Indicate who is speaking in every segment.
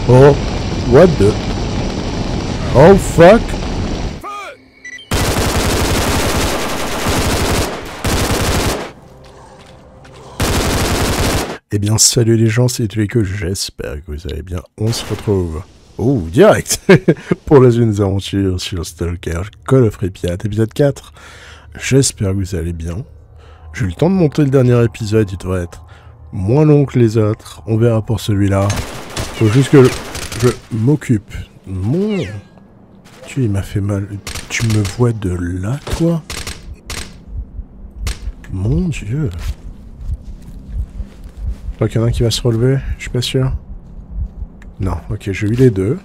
Speaker 1: Oh, what the... Oh fuck. Eh bien, salut les gens, c'est Tueko, j'espère que vous allez bien. On se retrouve, direct, pour les unes aventures sur Stalker Call of Pripyat, épisode 4. J'espère que vous allez bien. J'ai eu le temps de monter le dernier épisode, il devrait être moins long que les autres. On verra pour celui-là. Faut juste que je m'occupe. Mon... il m'a fait mal. Tu me vois de là, toi? Mon Dieu. Je crois qu'il y en a un qui va se relever, je suis pas sûr. Non, ok, j'ai eu les deux.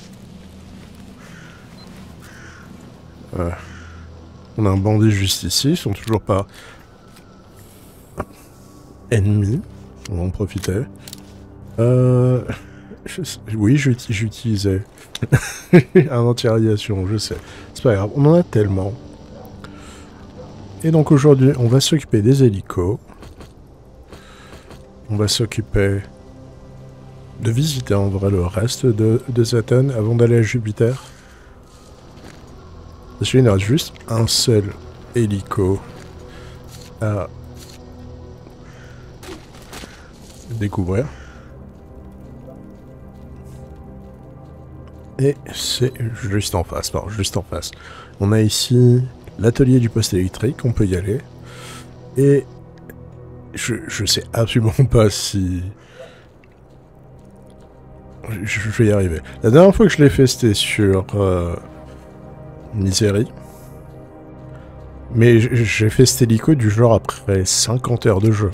Speaker 1: On a un bandit juste ici, ils sont toujours pas ennemis. On va en profiter. Oui, j'utilisais un anti-radiation, je sais. C'est pas grave, on en a tellement. Et donc aujourd'hui, on va s'occuper des hélicos. On va s'occuper de visiter en vrai le reste de Saturn avant d'aller à Jupiter. Parce qu'il y a juste un seul hélico à découvrir. Et c'est juste en face, non, juste en face. On a ici l'atelier du poste électrique, on peut y aller. Et je sais absolument pas si... Je vais y arriver. La dernière fois que je l'ai fait, c'était sur Misery. Mais j'ai fait cet hélico du genre après 50 heures de jeu.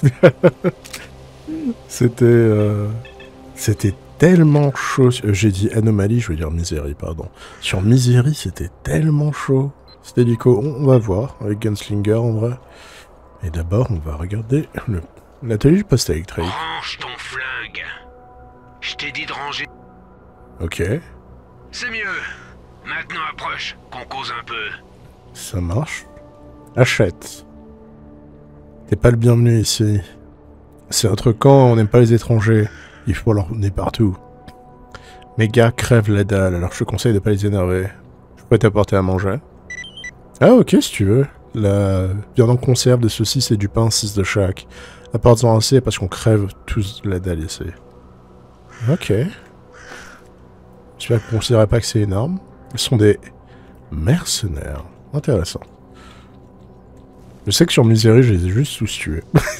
Speaker 1: C'était tellement chaud. J'ai dit anomalie, je veux dire Misery, pardon. Sur Misery, c'était tellement chaud. Cet hélico, on va voir avec Gunslinger en vrai. Et d'abord, on va regarder l'atelier du poste électrique.
Speaker 2: Range ton flingue. Je t'ai dit de ranger.
Speaker 1: Ok.
Speaker 2: C'est mieux. Maintenant approche, qu'on cause un peu.
Speaker 1: Ça marche. Achète. T'es pas le bienvenu ici. C'est notre camp, on n'aime pas les étrangers. Il faut leur emmener partout. Mes gars crèvent la dalle, alors je te conseille de pas les énerver. Je peux t'apporter à manger. Ah ok, si tu veux. La viande en conserve, des saucisses et du pain, 6 de chaque. Apporte-en assez parce qu'on crève tous la dalle ici. Ok. J'espère que vous ne considérez pas que c'est énorme. Ils sont des mercenaires. Intéressant. Je sais que sur Misery, je les ai juste tous tués.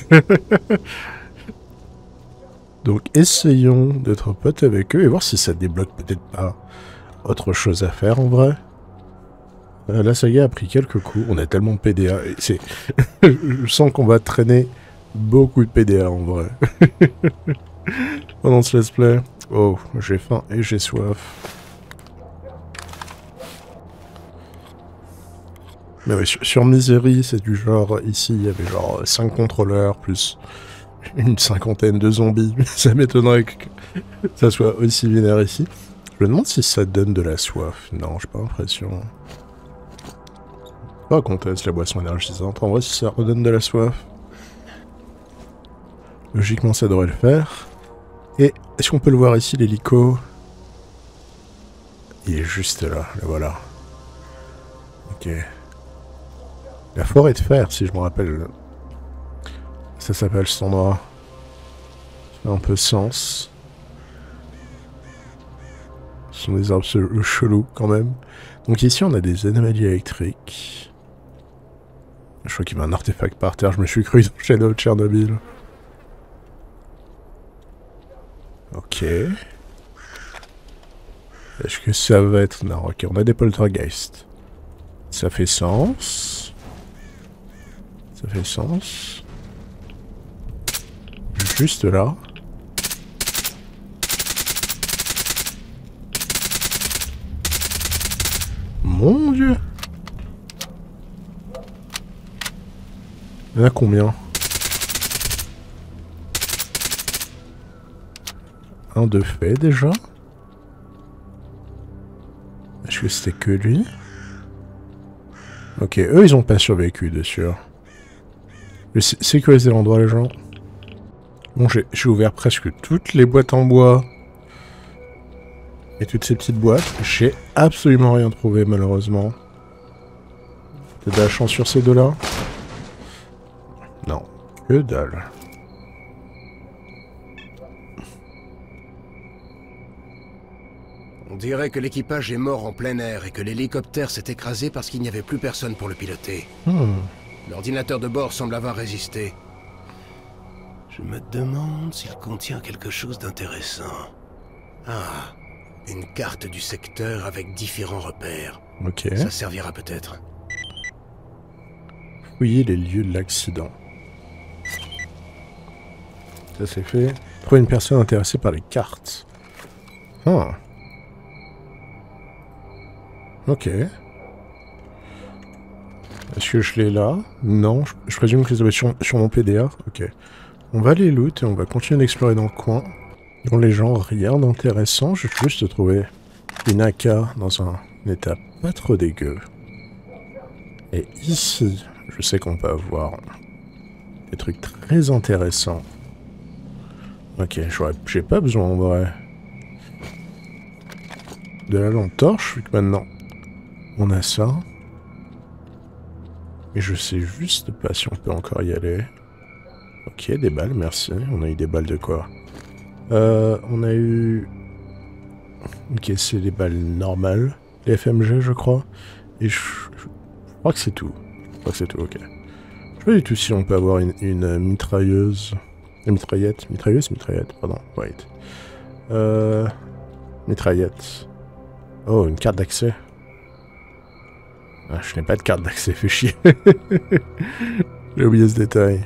Speaker 1: Donc essayons d'être potes avec eux et voir si ça débloque peut-être pas autre chose à faire en vrai. La saga a pris quelques coups, on a tellement de PDA, je sens qu'on va traîner beaucoup de PDA en vrai. Pendant ce let's play. Oh, j'ai faim et j'ai soif. Mais oui, sur Misery, c'est du genre, ici il y avait genre 5 contrôleurs plus une cinquantaine de zombies. Ça m'étonnerait que ça soit aussi binaire ici. Je me demande si ça donne de la soif. Non, j'ai pas l'impression. Pas qu'on teste la boisson énergisante. En vrai, si ça redonne de la soif. Logiquement, ça devrait le faire. Et est-ce qu'on peut le voir ici, l'hélico? Il est juste là. Le voilà. Ok. La forêt de fer, si je me rappelle. Ça s'appelle cet endroit. Ça fait un peu sens. Ce sont des arbres chelous quand même. Donc ici, on a des anomalies électriques. Je crois qu'il y a un artefact par terre, je me suis cru dans Shadow of Chernobyl. Ok. Est-ce que ça va être... Non, ok, on a des poltergeists. Ça fait sens. Ça fait sens. Juste là. Mon Dieu. Il y en a combien? Un de fait déjà. Est-ce que c'était que lui? Ok, eux ils ont pas survécu de sûr. Sécuriser l'endroit les gens. Bon, j'ai ouvert presque toutes les boîtes en bois. Et toutes ces petites boîtes, j'ai absolument rien trouvé malheureusement. T'as de la chance sur ces deux-là? Non, que dalle.
Speaker 3: On dirait que l'équipage est mort en plein air et que l'hélicoptère s'est écrasé parce qu'il n'y avait plus personne pour le piloter. L'ordinateur de bord semble avoir résisté. Je me demande s'il contient quelque chose d'intéressant. Ah, une carte du secteur avec différents repères.
Speaker 1: Ok.
Speaker 3: Ça servira peut-être.
Speaker 1: Fouiller les lieux de l'accident. Ça c'est fait. Trouver une personne intéressée par les cartes. Ah. Ok. Est-ce que je l'ai là? Non, je présume que je les avais sur mon PDA. Ok. On va les loot et on va continuer d'explorer dans le coin. Dont les gens, rien d'intéressant. Je vais juste trouver une AK dans un état pas trop dégueu. Et ici, je sais qu'on peut avoir des trucs très intéressants. Ok, j'ai pas besoin en vrai. De la lampe torche, vu que maintenant on a ça. Et je sais juste pas si on peut encore y aller. Ok, des balles, merci. On a eu des balles de quoi? On a eu... Ok, c'est des balles normales. Les FMG, je crois. Et je crois que c'est tout. Je crois que c'est tout, ok. Je sais pas du tout si on peut avoir une mitrailleuse... Une mitraillette. Mitrailleuse, mitraillette, pardon. Wait. Mitraillette. Oh, une carte d'accès. Ah, je n'ai pas de carte d'accès, fais chier. J'ai oublié ce détail.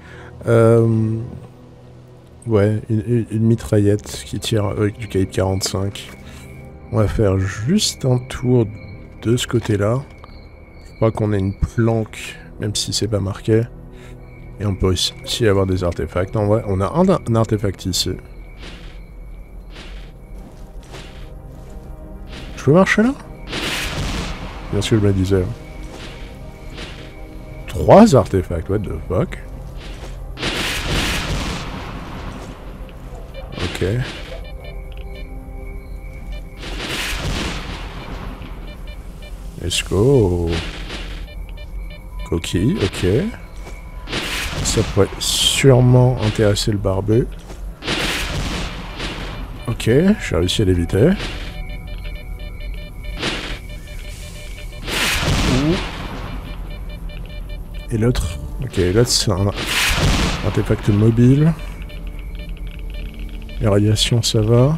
Speaker 1: Ouais, une mitraillette qui tire avec du calibre 45. On va faire juste un tour de ce côté-là. Je crois qu'on a une planque, même si c'est pas marqué. Et on peut aussi avoir des artefacts. En vrai, on a un artefact ici. Je peux marcher là? Bien sûr, je me disais. 3 artefacts, what the fuck? Ok. Let's go. Coquille, ok. Ça pourrait sûrement intéresser le barbu. Ok, j'ai réussi à l'éviter. Et l'autre... Ok, l'autre c'est un artefact mobile. Les radiations, ça va.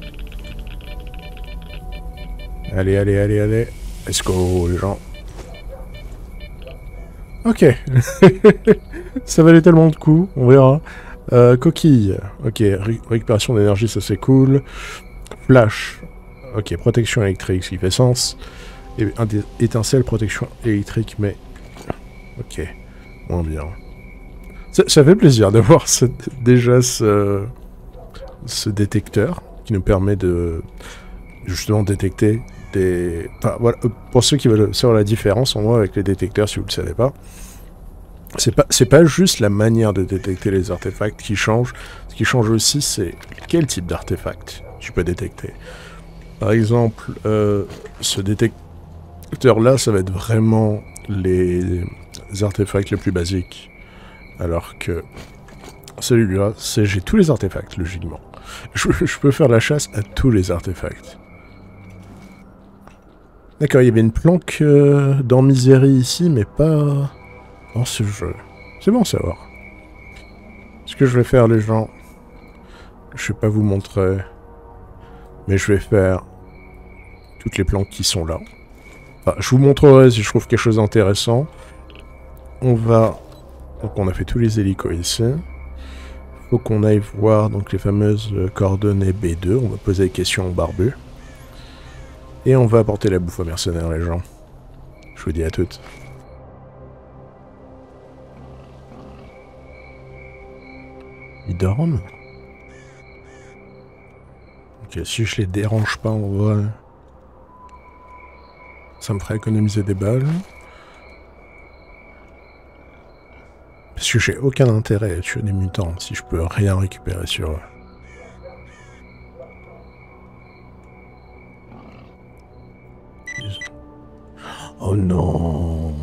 Speaker 1: Allez, allez, allez, allez. Let's go, les gens. Ok. Ça valait tellement de coups, on verra. Coquille. Ok, récupération d'énergie, ça c'est cool. Flash. Ok, protection électrique, ce qui fait sens. Et étincelle, protection électrique, mais... Ok, moins bien. Ça fait plaisir de voir déjà ce détecteur qui nous permet de justement détecter des... Enfin, voilà, pour ceux qui veulent savoir la différence, en moi, avec les détecteurs, si vous ne le savez pas, c'est pas juste la manière de détecter les artefacts qui change. Ce qui change aussi, c'est quel type d'artefact tu peux détecter. Par exemple, ce détecteur-là, ça va être vraiment les artefacts les plus basiques. Alors que celui-là, c'est j'ai tous les artefacts, logiquement. Je peux faire la chasse à tous les artefacts. D'accord, il y avait une planque dans Misery ici, mais pas dans ce jeu. C'est bon à savoir. Ce que je vais faire, les gens, je vais pas vous montrer, mais je vais faire toutes les planques qui sont là. Enfin, je vous montrerai si je trouve quelque chose d'intéressant. On va... Donc on a fait tous les hélicos ici. Faut qu'on aille voir donc les fameuses coordonnées B2. On va poser des questions au barbu. Et on va apporter la bouffe aux mercenaires, les gens. Je vous dis à toutes. Ils dorment? Ok, si je les dérange pas, on va... Ça me ferait économiser des balles. Parce que j'ai aucun intérêt à tuer des mutants si je peux rien récupérer sur eux. Oh non.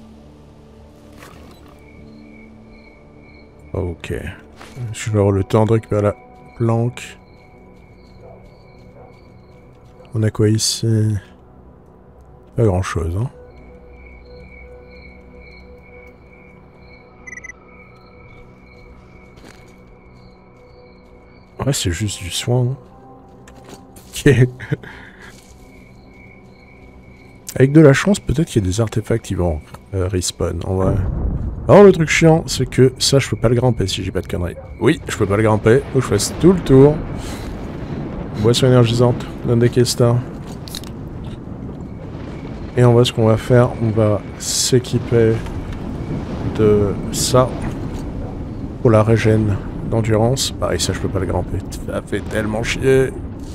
Speaker 1: Ok. Je vais avoir le temps de récupérer la planque. On a quoi ici? Pas grand chose, hein. Ouais, c'est juste du soin. Ok. Avec de la chance, peut-être qu'il y a des artefacts qui vont respawn, en vrai. Alors le truc chiant, c'est que ça, je peux pas le grimper si j'ai pas de conneries. Oui, je peux pas le grimper, faut que je fasse tout le tour. Boisson énergisante, donne des questions. Et en vrai, ce qu'on va faire, on va s'équiper de ça pour la régène d'endurance. Pareil, ça, je peux pas le grimper. Ça fait tellement chier.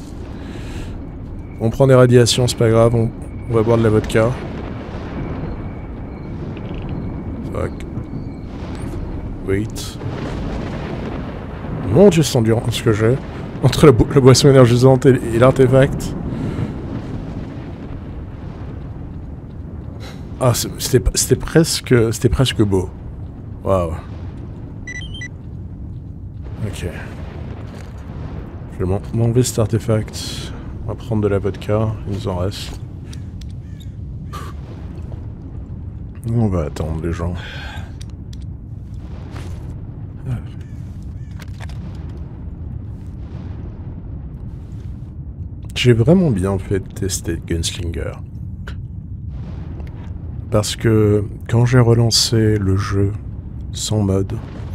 Speaker 1: On prend des radiations, c'est pas grave, on va boire de la vodka. Fuck. Wait. Mon dieu, c'est endurance que j'ai. Entre la boisson énergisante et l'artefact. Ah, c'était presque beau. Waouh. Ok. Je vais m'enlever cet artefact. On va prendre de la vodka, il nous en reste. On va attendre les gens. J'ai vraiment bien fait de tester Gunslinger. Parce que quand j'ai relancé le jeu sans mode,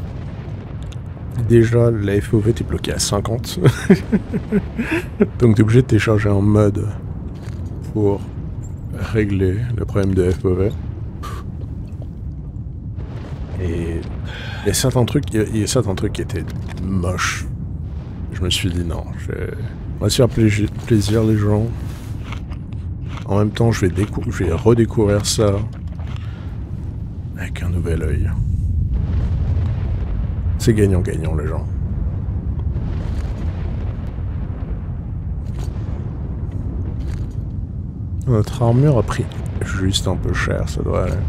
Speaker 1: déjà la FOV était bloquée à 50. Donc t'es obligé de télécharger un mode pour régler le problème de FOV. Et il y a certains trucs qui étaient moches. Je me suis dit non, on va se faire plaisir les gens. En même temps, je vais redécouvrir ça avec un nouvel œil. C'est gagnant-gagnant les gens. Notre armure a pris juste un peu cher, ça doit aller.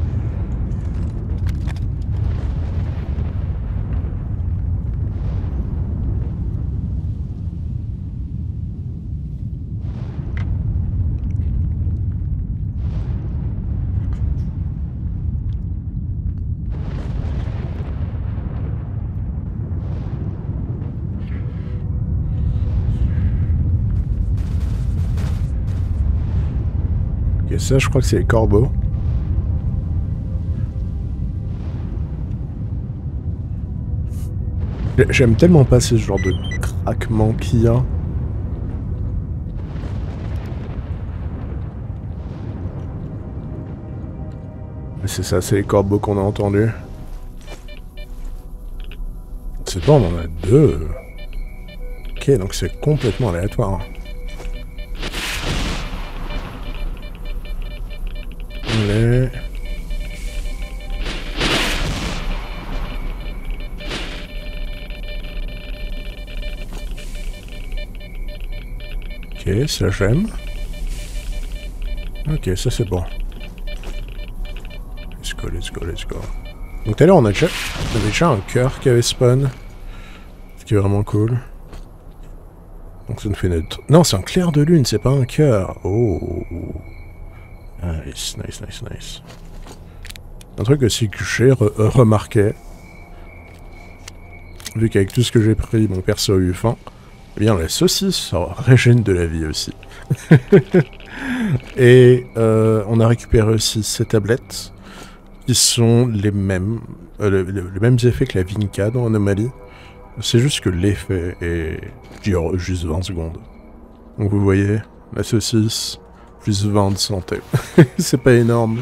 Speaker 1: Ok, ça je crois que c'est les corbeaux. J'aime tellement pas ce genre de craquement qu'il y a. C'est ça, c'est les corbeaux qu'on a entendus. C'est bon, on en a deux. Ok, donc c'est complètement aléatoire. Allez. Ok, ça j'aime. Ok, ça c'est bon. Let's go, let's go, let's go. Donc tout à l'heure on avait déjà un cœur qui avait spawn. Ce qui est vraiment cool. Donc ça nous fait notre... Non, c'est un clair de lune, c'est pas un cœur. Oh. Nice, nice, nice, nice. Un truc aussi que j'ai remarqué, vu qu'avec tout ce que j'ai pris, mon perso a eu faim, eh bien la saucisse régène de la vie aussi. Et on a récupéré aussi ces tablettes, qui sont les mêmes effets que la Vinca dans Anomaly. C'est juste que l'effet dure juste 20 secondes. Donc vous voyez, la saucisse... plus 20 de santé. C'est pas énorme.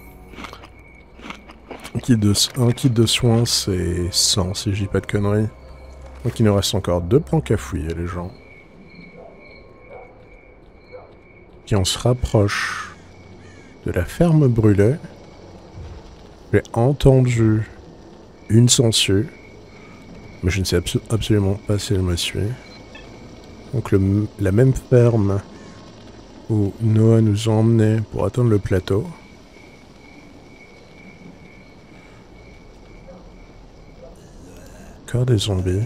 Speaker 1: Un kit de soins, c'est 100 si je dis pas de conneries. Donc il nous reste encore 2 planques à fouiller, les gens. Et on se rapproche de la ferme brûlée. J'ai entendu une sangsue, mais je ne sais absolument pas si elle me suit. Donc la même ferme où Noah nous a emmenés pour atteindre le plateau. Encore des zombies.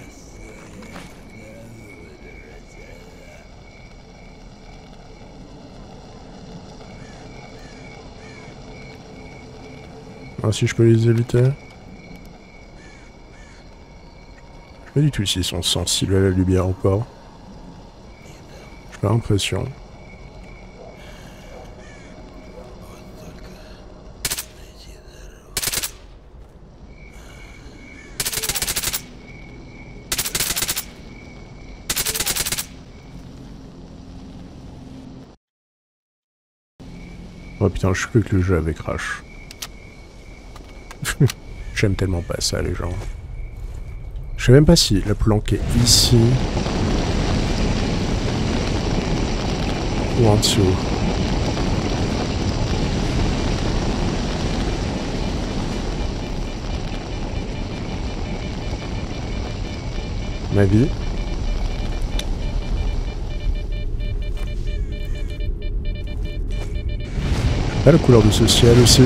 Speaker 1: Ah, si je peux les éviter. Je sais pas du tout s'ils sont sensibles à la lumière ou pas. J'ai pas l'impression. Oh putain, je suis plus que le jeu avec Crash. J'aime tellement pas ça, les gens. Je sais même pas si la planque est ici. Ou en dessous. Ma vie. Pas la couleur de ce ciel aussi.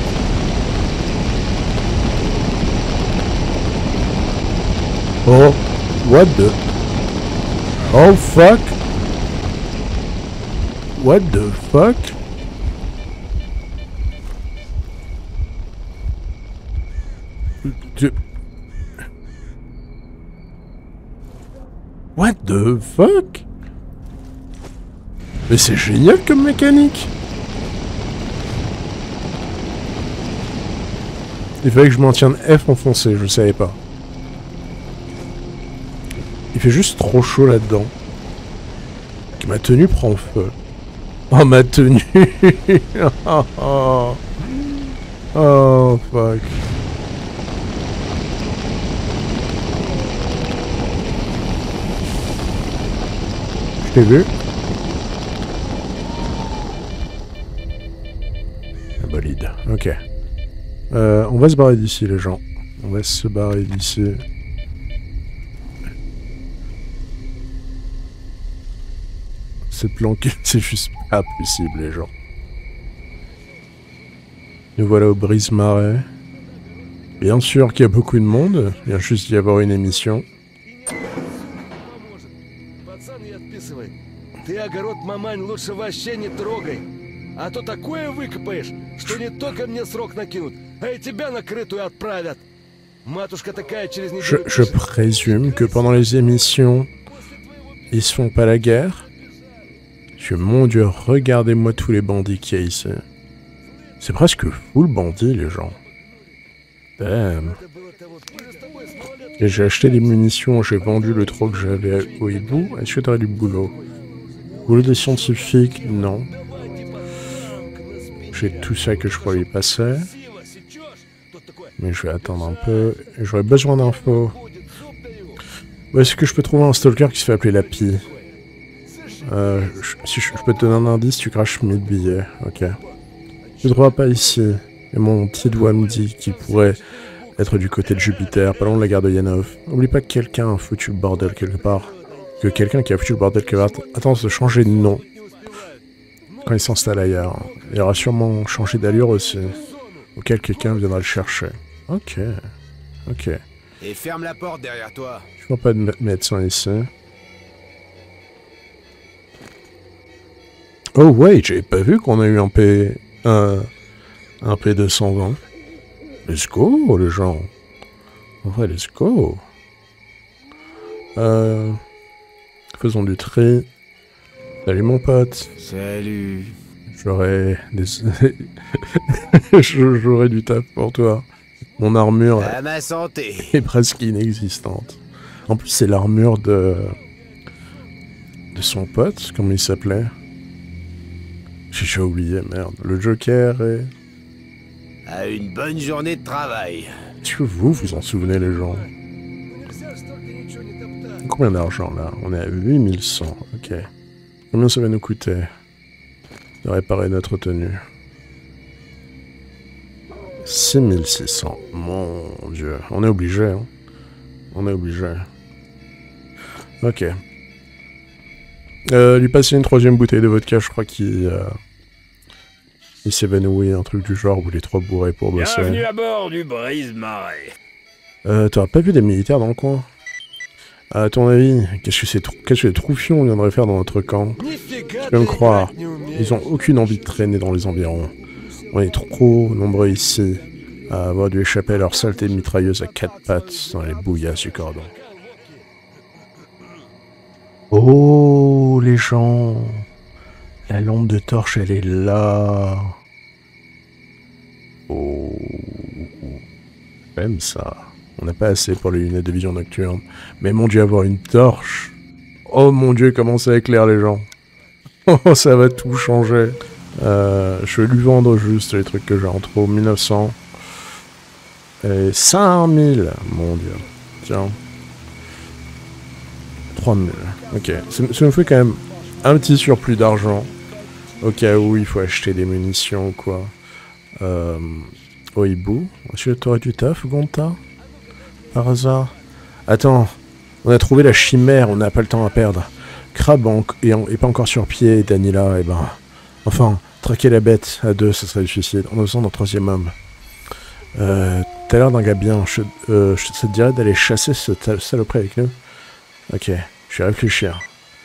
Speaker 1: Oh, what the... Oh fuck. What the fuck? What the fuck? Mais c'est génial comme mécanique. Il fallait que je maintienne F enfoncé, je savais pas. Il fait juste trop chaud là-dedans. Ma tenue prend feu. Oh, ma tenue. Oh, oh, fuck. Je t'ai vu. Un bolide. Ok. On va se barrer d'ici, les gens. On va se barrer d'ici. C'est planqué, c'est juste pas possible, les gens. Nous voilà au brise-marais. Bien sûr qu'il y a beaucoup de monde. Il vient juste d'y avoir une émission. Je présume que pendant les émissions, ils se font pas la guerre. Mon dieu, regardez-moi tous les bandits qu'il y a ici. C'est presque full bandit, les gens. Damn. Et j'ai acheté des munitions, j'ai vendu le trop que j'avais au hibou. Est-ce que t'aurais du boulot? Boulot des scientifiques? Non. J'ai tout ça que je pourrais y passer. Mais je vais attendre un peu. J'aurais besoin d'infos. Où est-ce que je peux trouver un stalker qui se fait appeler Lapi? Si je peux te donner un indice, tu craches 1000 billets. Ok. Je ne trouve pas ici. Et mon petit doigt me dit qu'il pourrait être du côté de Jupiter, pas loin de la gare de Yanov. N'oublie pas que quelqu'un a foutu le bordel quelque part. Que quelqu'un qui a foutu le bordel quelque part attend de changer de nom quand il s'installe ailleurs. Il aura sûrement changé d'allure aussi. Auquel quelqu'un viendra le chercher. Ok. Ok.
Speaker 3: Et ferme la porte derrière toi.
Speaker 1: Je vois pas de médecin ici. Oh wait, j'avais pas vu qu'on a eu un P220. Let's go, les gens. En vrai, let's go. Faisons du tri. Salut mon pote.
Speaker 3: Salut.
Speaker 1: J'aurais des... J'aurais du taf pour toi. Mon armure
Speaker 3: à ma santé.
Speaker 1: Est presque inexistante. En plus, c'est l'armure de son pote, comment il s'appelait? J'ai déjà oublié, merde. Le Joker est...
Speaker 3: À une bonne journée de travail.
Speaker 1: Est-ce que vous en souvenez, les gens? Combien d'argent, là? On est à 8100, ok. Combien ça va nous coûter de réparer notre tenue? 6600. Mon dieu. On est obligé, hein. On est obligé. Ok. Lui passer une troisième bouteille de vodka, je crois qu'il s'évanouit, un truc du genre, où il est trop bourré pour bosser.
Speaker 4: Bienvenue à bord du brise-marais.
Speaker 1: T'auras pas vu des militaires dans le coin? À ton avis, qu'est-ce que les troufions viendraient faire dans notre camp? Je peux me croire. Ils ont aucune envie de traîner dans les environs. On est trop nombreux ici à avoir dû échapper à leur saleté mitrailleuse à 4 pattes dans les bouillasses du cordon. Oh, les gens! La lampe de torche, elle est là! Oh... J'aime ça. On n'a pas assez pour les lunettes de vision nocturne. Mais mon dieu, avoir une torche! Oh mon dieu, comment ça éclaire les gens! Oh, ça va tout changer! Je vais lui vendre juste les trucs que j'ai en trop. 1900. Et 5000! Mon dieu. Tiens. 3000. Ok. Ça me fait quand même un petit surplus d'argent. Au cas où il faut acheter des munitions ou quoi. Oibu. Est-ce que t'aurais du taf, Gonta? Par hasard? Attends. On a trouvé la chimère, on n'a pas le temps à perdre. Crab est pas encore sur pied, Danila, et ben... Enfin, traquer la bête à 2, ce serait du suicide. On a besoin d'un 3e homme. T'as l'air d'un gars bien. Ça te dirait d'aller chasser ce saloperie avec nous? Ok, je vais réfléchir.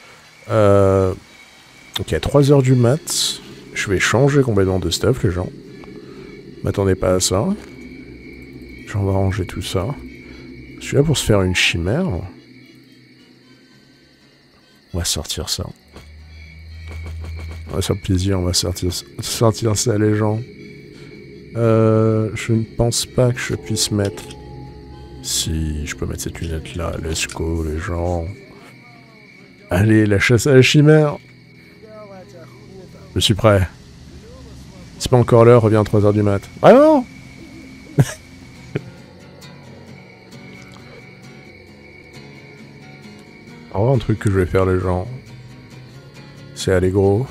Speaker 1: Ok, à 3h du mat, je vais changer complètement de stuff, les gens. M'attendez pas à ça. J'en vais ranger tout ça. Je suis là pour se faire une chimère. On va sortir ça. On va se faire plaisir, on va sortir ça, les gens. Je ne pense pas que je puisse mettre... Si, je peux mettre cette lunette là. Let's go, les gens. Allez, la chasse à la chimère. Je suis prêt. C'est pas encore l'heure, reviens à 3h du mat. Ah non. En vrai, un truc que je vais faire, les gens, c'est aller gros.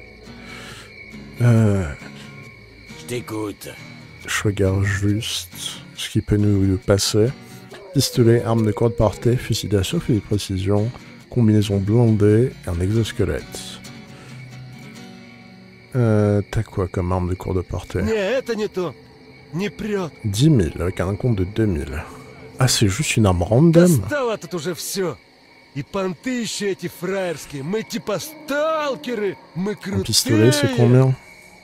Speaker 3: Je t'écoute.
Speaker 1: Je regarde juste ce qui peut nous passer. Pistolet, arme de courte portée, fusil d'assaut, fusil de précision, combinaison blindée et un exosquelette. T'as quoi comme arme de courte portée? 10 000 avec un compte de 2000. Ah, c'est juste une arme random? Un pistolet, c'est combien?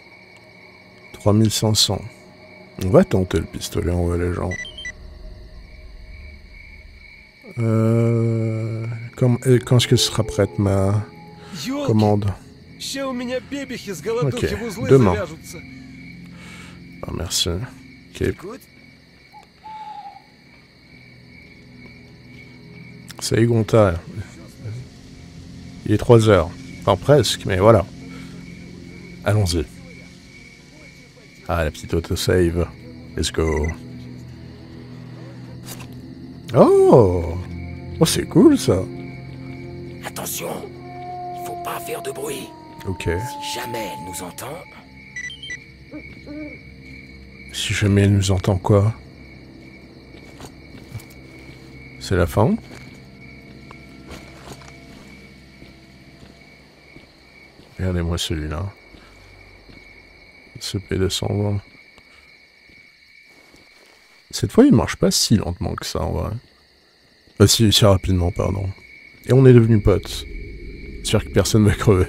Speaker 1: 3500. On va tenter le pistolet, on va les gens. Quand est-ce que ce sera prête ma commande? Ok, demain. Ah, merci. Ok. Salut Gonta. Il est 3h. Enfin presque, mais voilà. Allons-y. Ah, la petite autosave. Let's go. Oh! Oh, c'est cool, ça.
Speaker 3: Attention, il faut pas faire de bruit.
Speaker 1: Ok.
Speaker 3: Si jamais elle nous entend...
Speaker 1: Si jamais elle nous entend quoi? C'est la fin? Regardez-moi celui-là. Ce P220. Cette fois, il marche pas si lentement que ça, en vrai. Si rapidement, pardon. Et on est devenus potes. J'espère que personne va crever.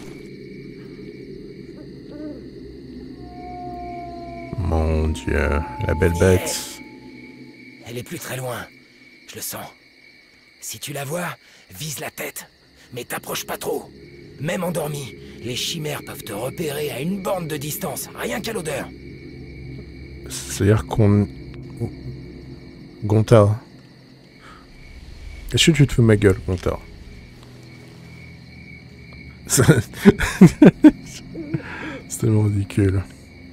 Speaker 1: Mon dieu, la belle bête.
Speaker 3: Elle est plus très loin. Je le sens. Si tu la vois, vise la tête. Mais t'approches pas trop. Même endormi, les chimères peuvent te repérer à une bande de distance, rien qu'à l'odeur.
Speaker 1: C'est-à-dire qu'on... Gonta. Est-ce que tu te fous de ma gueule, Gonta? C'est tellement ridicule.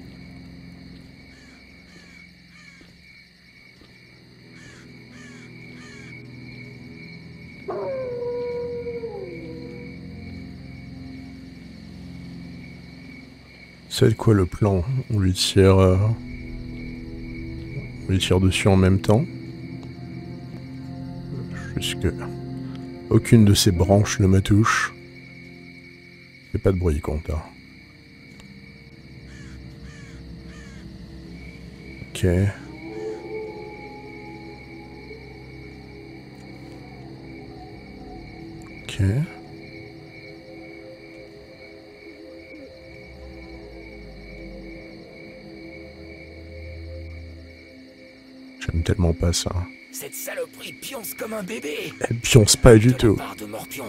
Speaker 1: C'est quoi le plan? On lui tire dessus en même temps. Jusque aucune de ces branches ne me touche. Fais pas de bruit, Gonta. Ok. Ok. J'aime tellement pas ça.
Speaker 4: Cette saloperie pionce comme un bébé.
Speaker 1: Elle pionce pas du tout.
Speaker 4: Part de Morpion.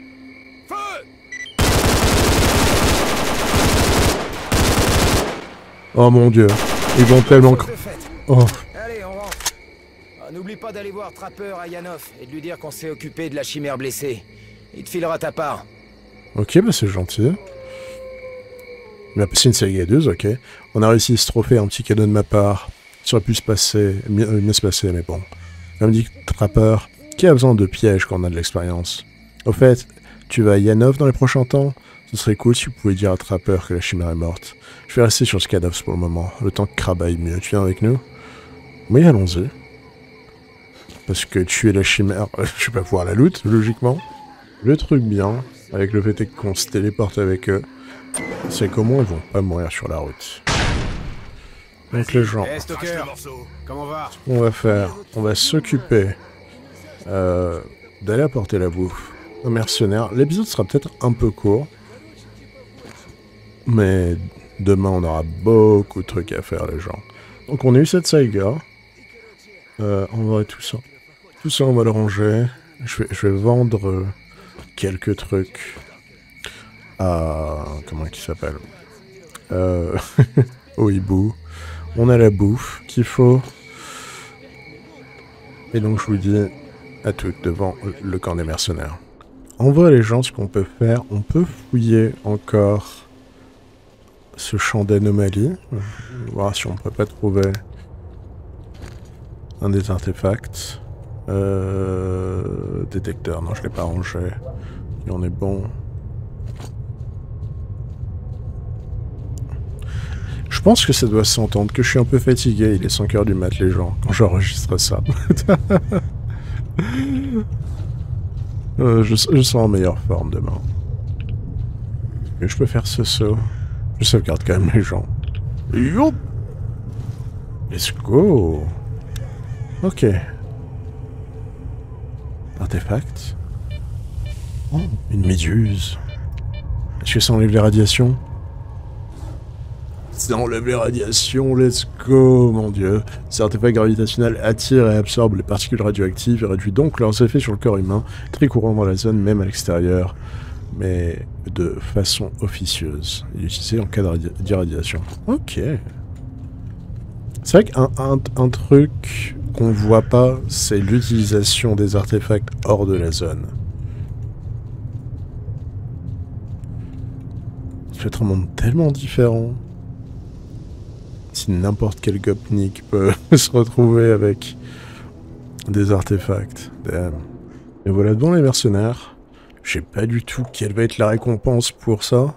Speaker 1: Oh mon dieu. Ils vont tellement... Oh.
Speaker 4: Allez, on rentre. N'oublie pas d'aller voir Trapper à Yanov et de lui dire qu'on s'est occupé de la chimère blessée. Il te filera ta part.
Speaker 1: Ok, bah c'est gentil. On a passé une série gadeuse, ok. On a réussi ce trophée, un petit cadeau de ma part. Ça aurait pu se passer, mieux se passer, mais bon. Comme dit Trapper, qui a besoin de pièges quand on a de l'expérience? Au fait, tu vas à Yanov dans les prochains temps? Ce serait cool si vous pouvez dire à Trapper que la chimère est morte. Je vais rester sur Skadovs pour le moment, le temps que Crab aille mieux. Tu viens avec nous? Oui, allons-y. Parce que tuer la chimère, je vais pas pouvoir la loot, logiquement. Le truc bien, avec le fait qu'on se téléporte avec eux, c'est qu'au moins ils vont pas mourir sur la route. Donc les gens,
Speaker 3: Comment va?
Speaker 1: ce qu'on va faire, on va s'occuper d'aller apporter la bouffe aux mercenaires. L'épisode sera peut-être un peu court, mais demain on aura beaucoup de trucs à faire les gens. Donc on a eu cette saga, on va tout ça. Tout ça on va le ranger, je vais vendre quelques trucs à... comment il s'appelle au hibou. On a la bouffe qu'il faut. Et donc je vous dis à toutes devant le camp des mercenaires. On voit les gens ce qu'on peut faire. On peut fouiller encore ce champ d'anomalie. Voir si on peut pas trouver un des artefacts. Détecteur, non je l'ai pas rangé. Et on est bon. Je pense que ça doit s'entendre, que je suis un peu fatigué, il est 5 h du mat les gens, quand j'enregistre ça. Je serai en meilleure forme demain. Et je peux faire ce saut. Je sauvegarde quand même les gens. Youp! Let's go! Ok. Artefact. Oh, une méduse. Est-ce que ça enlève les radiations? Ça enlève les radiations, let's go, mon dieu. Cet artefact gravitationnel attire et absorbe les particules radioactives et réduit donc leurs effets sur le corps humain, très courant dans la zone, même à l'extérieur, mais de façon officieuse. Il est utilisé en cas d'irradiation. Ok. C'est vrai qu'un truc qu'on voit pas, c'est l'utilisation des artefacts hors de la zone. Ça peut être un monde tellement différent. Si n'importe quel gopnik peut se retrouver avec des artefacts. Damn. Et voilà devant les mercenaires. Je sais pas du tout quelle va être la récompense pour ça.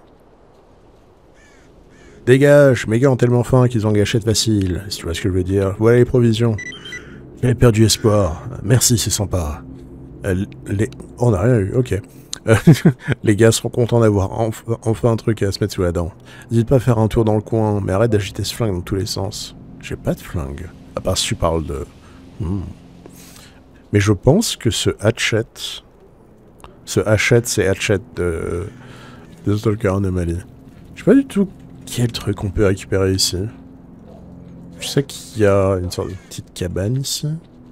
Speaker 1: Dégage, mes gars ont tellement faim qu'ils ont gâchette facile, si tu vois ce que je veux dire. Voilà les provisions. J'avais perdu espoir. Merci, c'est sympa. On n'a rien eu, ok. Les gars seront contents d'avoir enfin un truc à se mettre sous la dent. N'hésite pas à faire un tour dans le coin, mais arrête d'agiter ce flingue dans tous les sens. J'ai pas de flingue, à part si tu parles de... Mais je pense que ce hatchet... c'est hatchet de Stalker Anomaly. Je sais pas du tout quel truc on peut récupérer ici. Je sais qu'il y a une sorte de petite cabane ici.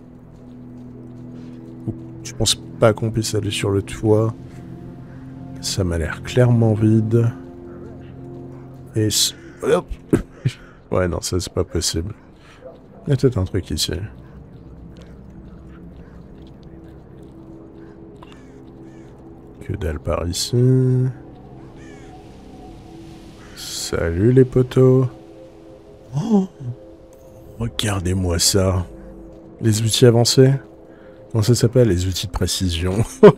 Speaker 1: Je pense pas qu'on puisse aller sur le toit. Ça m'a l'air clairement vide. Et... hop. Ouais, non, ça c'est pas possible. Il y a peut-être un truc ici. Que dalle par ici. Salut les potos. Oh, regardez-moi ça. Les outils avancés. Comment ça s'appelle? Les outils de précision.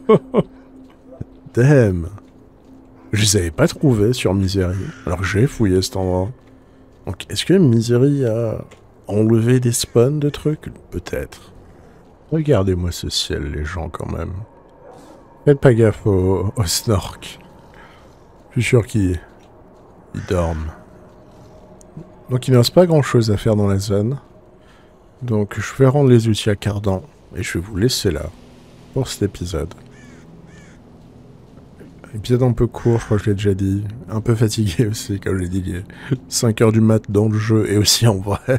Speaker 1: Damn. Je les avais pas trouvés sur Misery, alors que j'ai fouillé cet endroit. Donc, est-ce que Misery a enlevé des spawns de trucs? Peut-être. Regardez-moi ce ciel, les gens, quand même. Faites pas gaffe au snork. Je suis sûr qu'ils dorment. Donc, il ne reste pas grand-chose à faire dans la zone. Donc, je vais rendre les outils à Cardan. Et je vais vous laisser là, pour cet épisode. Épisode un peu court, je crois que je l'ai déjà dit. Un peu fatigué aussi, comme je l'ai dit. Il est 5 heures du mat dans le jeu et aussi en vrai.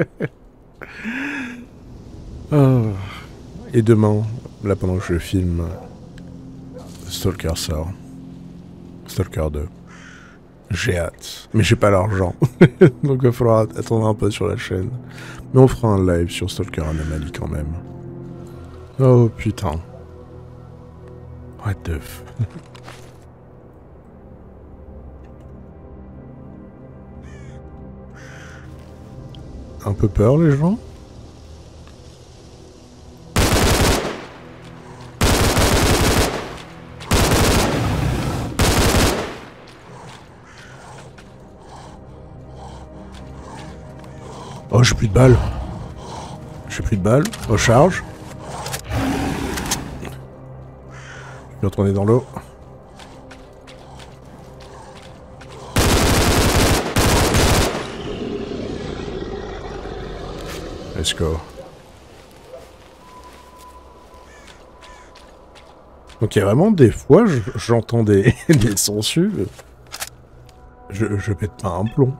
Speaker 1: Oh. Et demain, là pendant que je filme, Stalker sort. Stalker 2. J'ai hâte. Mais j'ai pas l'argent. Donc il va falloir attendre un peu sur la chaîne. Mais on fera un live sur Stalker Anomaly quand même. Oh putain. What the f... Un peu peur les gens? Oh, j'ai plus de balles. J'ai plus de balles. Recharge. Je vais retourner dans l'eau. Let's go. Donc il y a vraiment des fois, j'entends des sangsues. Je pète pas un plomb.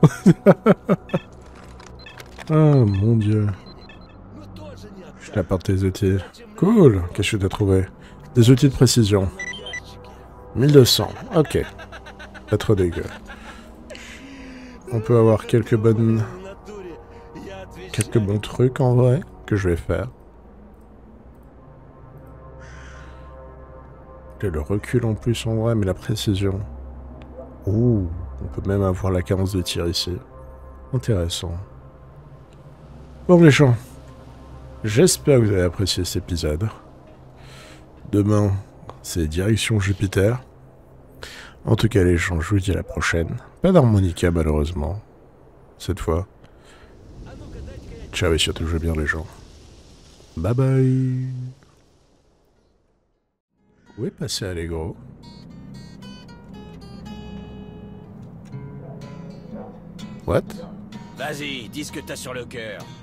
Speaker 1: Ah mon dieu. Je t'apporte tes outils. Cool. Qu'est-ce que tu as trouvé? Des outils de précision. 1200. Ok. Pas trop dégueu. On peut avoir quelques bons trucs en vrai que je vais faire. Et le recul en plus en vrai, mais la précision. Ouh, on peut même avoir la cadence de tir ici. Intéressant. Bon les gens, j'espère que vous avez apprécié cet épisode. Demain, c'est direction Jupiter. En tout cas les gens, je vous dis à la prochaine. Pas d'harmonica malheureusement, cette fois. Ciao et surtout jouez bien les gens. Bye bye. Où est passé Allegro? What?
Speaker 4: Vas-y, dis ce que t'as sur le cœur.